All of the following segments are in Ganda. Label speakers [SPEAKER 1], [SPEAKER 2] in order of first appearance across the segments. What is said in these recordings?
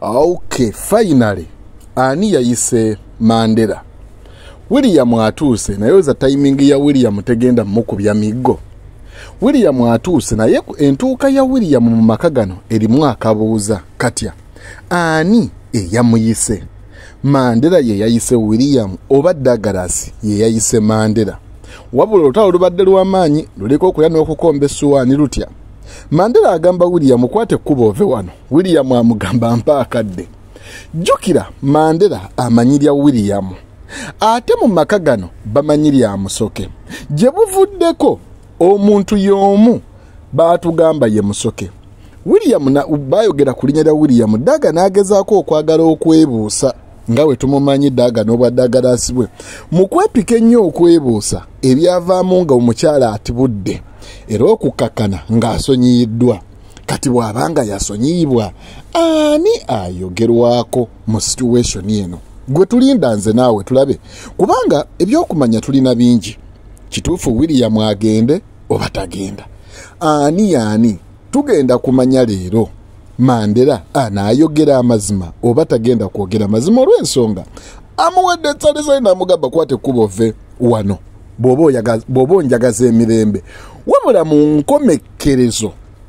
[SPEAKER 1] Okay, finally. Ani yayise Mandela. William atuuse naye za timing ya William tegenda mukubya migo. William atuuse naye entuuka ya William mu makagano erimu akabuuza katya. Ani eyamuyise? Mandela ye yayise William oba Douglas ye yayise Mandela. Wabula olutalo lubadde lw'amaanyi luliko okulya n'okukomba essuwaani lutya. Mandela agamba William kwate kubo ove wano. William amugamba mpa akadde. Jukira Mandela amanyirya William. Ate mu makagano bamanyirya amusoke. Gye buvuddeko omuntu y'omu baatugamba ye musoke. William na bayogera ku linnya lya William. Daga n'agezaako okwagala okwebuusa nga bwe tumumanyi Daga n'obwa Douglas bwe. Mu kwepika ennyo okwebuusa ebyavaamu nga omukyala atibudde era okukakana ng'asonyiyiddwa. Kati bw'abanga yasonyiyibwa ani ayogerwako mu situation eno? Gwe tulinda nze naawe tulabe kubanga ebyokumanya tulina bingi. Kituufu William agende oba tagenda? Ani tugenda kumanya leero Mandela anaayogera amazima oba tagenda kwogera mazima olw'ensonga amuwadde etsalisa n'amugamba kwate kubove wano bw'oba onjagaza emirembe. Wabula mu nkomekkerezo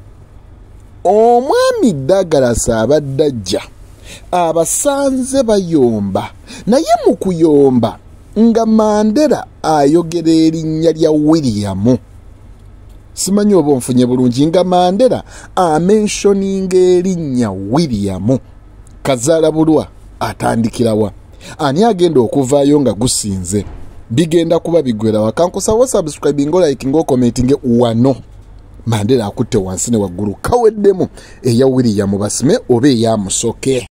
[SPEAKER 1] omwami Douglas abadde ajja abasanze bayomba naye mu kuyomba nga Mandela ayogera erinnya lya William. Simanyi oba onfunye bulungi nga Mandela amentioninga erinnya William. Kazaala bulwa atandikirawa? Ani agenda okuvaayo nga gusinze? Bigenda kuba bigwera wakankusawo subscribe ngo like ngo commenting wano. Mandela akutte wansi ne waggulu kaweddemu eya William basime oba eya musoke.